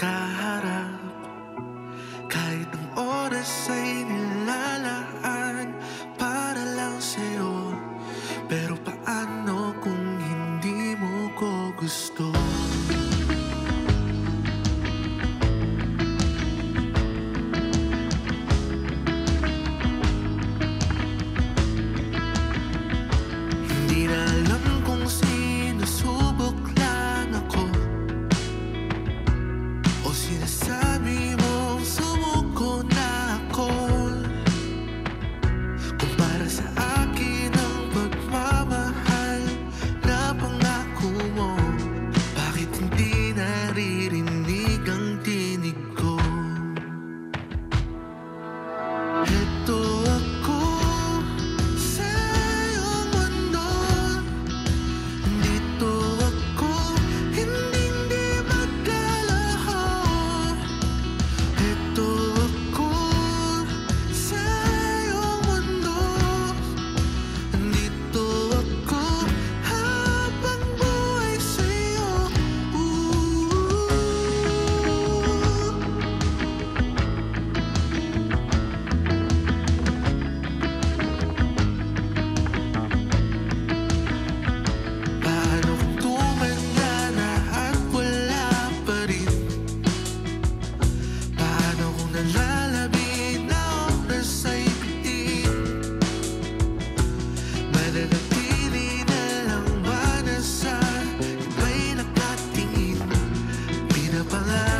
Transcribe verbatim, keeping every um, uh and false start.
kaharap. Kahit ang oras ay nilalaan para lang sa'yo. Pero paano kung hindi mo ko gusto? Hindi na alam kung sinusubok lang ako o sinasabi mong sumuko na ako. Kung para sa akin ang pagmamahal na pangako mo, bakit hindi naririnig ang tinig ko? Ito ako sa iyong mundo, dito ako hindi maglalaho. Ito ako sa iyong mundo, dito ako habang buhay sa'yo. Paano kung tumanda na at wala pa rin? Paano kung nalalabi na oras ay bitin? Mananatili na lang ba na sa iba'y nakatingin? Pinapangarap